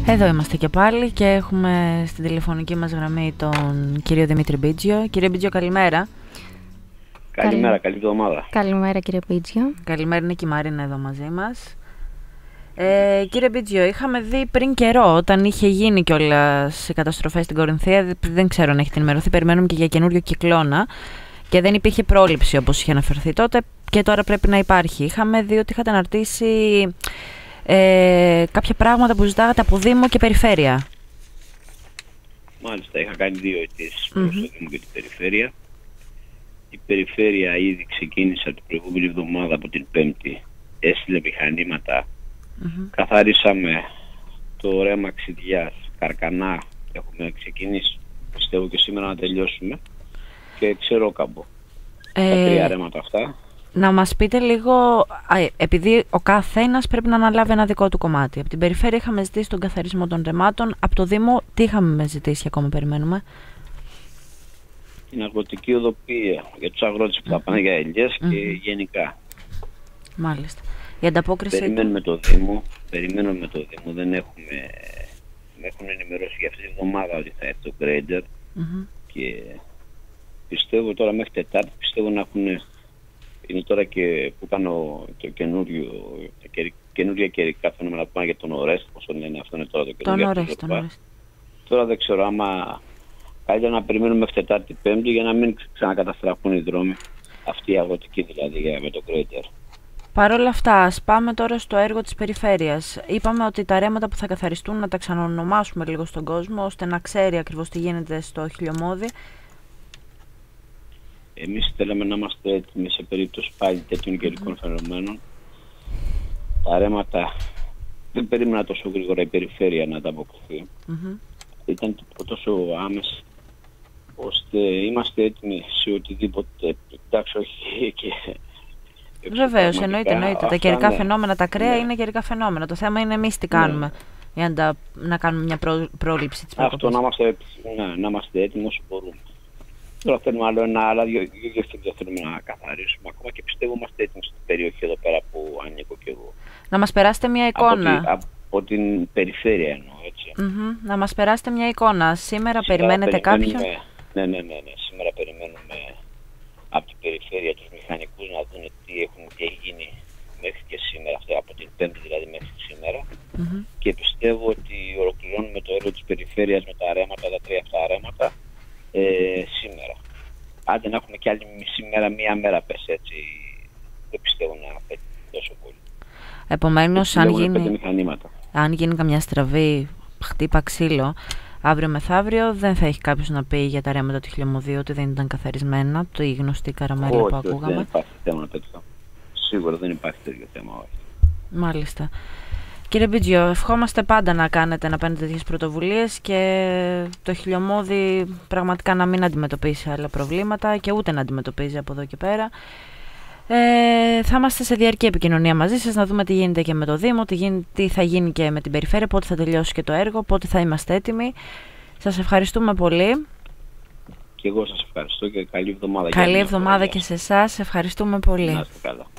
Εδώ είμαστε και πάλι και έχουμε στην τηλεφωνική μας γραμμή τον κύριο Δημήτρη Μπίτζιο. Κύριε Μπίτζιο, καλημέρα. Καλημέρα, καλή εβδομάδα. Καλημέρα κύριε Μπίτζιο. Καλημέρα, είναι και η Μαρίνα εδώ μαζί μας. Κύριε Μπίτζιο, είχαμε δει πριν καιρό, όταν είχε γίνει κιόλας οι καταστροφές στην Κορινθία, δεν ξέρω αν έχετε ενημερωθεί, περιμένουμε και για καινούριο κυκλώνα και δεν υπήρχε πρόληψη όπως είχε αναφερθεί τότε και τώρα πρέπει να υπάρχει. Είχαμε δει ότι είχατε αναρτήσει κάποια πράγματα που ζητάγατε από Δήμο και Περιφέρεια. Μάλιστα, είχα κάνει 2 αιτήσεις προς το Δήμο και την Περιφέρεια. Η Περιφέρεια ήδη ξεκίνησε την προηγούμενη εβδομάδα, από την Πέμπτη, έστειλε μηχανήματα. Καθαρίσαμε το ρέμα Ξηδιάς, Καρκανά, έχουμε ξεκινήσει, πιστεύω και σήμερα να τελειώσουμε, και Ξερόκαμπο. Τα 3 ρέματα αυτά. Να μας πείτε λίγο, επειδή ο καθένας πρέπει να αναλάβει ένα δικό του κομμάτι. Από την Περιφέρεια είχαμε ζητήσει τον καθαρισμό των ρεμάτων, από το Δήμο τι είχαμε ζητήσει και ακόμα περιμένουμε? Την αγροτική οδοποιία για τους αγρότες που θα πάνε για ελιές και γενικά. Μάλιστα. Η ανταπόκριση... Περιμένουμε το Δήμο, δεν έχουμε... Με έχουν ενημερώσει για αυτή τη βδομάδα ότι θα έρθει το Grader και πιστεύω τώρα μέχρι Τετάρτη, πιστεύω να έχουν... Είναι τώρα και που κάνω το καινούργια καιρικά φαινόμενα που πάνε για τον Ορέστ, πώς το λένε, αυτό είναι τώρα το καινούργιο. Τώρα δεν ξέρω άμα καλύτερα να περιμένουμε μέχρι Τετάρτη Πέμπτη για να μην ξανακαταστραφούν οι δρόμοι, αυτοί οι αγροτικοί δηλαδή με το Grader. Παρ' όλα αυτά, ας πάμε τώρα στο έργο της Περιφέρειας. Είπαμε ότι τα ρέματα που θα καθαριστούν να τα ξαναονομάσουμε λίγο στον κόσμο, ώστε να ξέρει ακριβώς τι γίνεται στο Χιλιομώδη. Εμείς θέλαμε να είμαστε έτοιμοι σε περίπτωση πάλι τέτοιων καιρικών φαινομένων. Τα ρέματα δεν περίμενα τόσο γρήγορα η Περιφέρεια να ανταποκριθεί. Ήταν τόσο άμεσα, ώστε είμαστε έτοιμοι σε οτιδήποτε. Εντάξει, όχι και... Βεβαίως, εννοείται. Τα καιρικά φαινόμενα, τα ακραία είναι καιρικά φαινόμενα. Το θέμα είναι εμείς τι κάνουμε για να κάνουμε μια πρόληψη της αυτό, να είμαστε έτοιμοι όσο μπορούμε. Τώρα θέλουμε άλλα 2 θέλουμε να καθαρίσουμε. Ακόμα και πιστεύω είμαστε έτοιμοι στην περιοχή εδώ πέρα που ανήκω και εγώ. Να μας περάσετε μια εικόνα. Από την Περιφέρεια εννοώ, έτσι. Να μας περάσετε μια εικόνα. Σήμερα περιμένετε κάποιον? Ναι. Σήμερα περιμένουμε από την Περιφέρεια τους μηχανικούς να δουν τι έχει γίνει μέχρι και σήμερα, από την Πέμπτη δηλαδή μέχρι σήμερα. Και πιστεύω ότι ολοκληρώνουμε το έργο της Περιφέρειας με τα ρέματα, τα 3 αυτά ρέματα, σήμερα. Άντε να έχουμε και άλλη μισή μέρα, μία μέρα πες έτσι. Δεν πιστεύω να φέτει τόσο πολύ. Επομένως, αν γίνει καμιά στραβή, χτύπα ξύλο, αύριο μεθαύριο δεν θα έχει κάποιος να πει για τα ρέματα του Χιλιομωδίου ότι δεν ήταν καθαρισμένα, το η γνωστή καραμέλα που ακούγαμε. Δεν υπάρχει θέμα τέτοιο. Σίγουρα δεν υπάρχει τέτοιο θέμα, όχι. Μάλιστα. Κύριε Μπίτζιο, ευχόμαστε πάντα να παίρνετε τέτοιες πρωτοβουλίες και το Χιλιομώδη πραγματικά να μην αντιμετωπίσει άλλα προβλήματα και ούτε να αντιμετωπίζει από εδώ και πέρα. Θα είμαστε σε διαρκή επικοινωνία μαζί σας, να δούμε τι γίνεται και με το Δήμο, τι θα γίνει και με την Περιφέρεια, πότε θα τελειώσει και το έργο, πότε θα είμαστε έτοιμοι. Σας ευχαριστούμε πολύ. Και εγώ σας ευχαριστώ και καλή εβδομάδα. Καλή εβδομάδα και σε εσάς, ευχαριστούμε πολύ. Να είστε καλά.